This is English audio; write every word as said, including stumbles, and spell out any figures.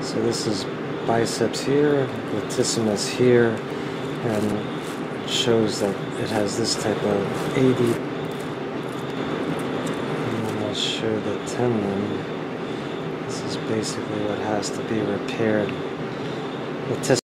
So this is biceps here, latissimus here, and it shows that it has this type of A D. And then I'll show the tendon. This is basically what has to be repaired. Latissimus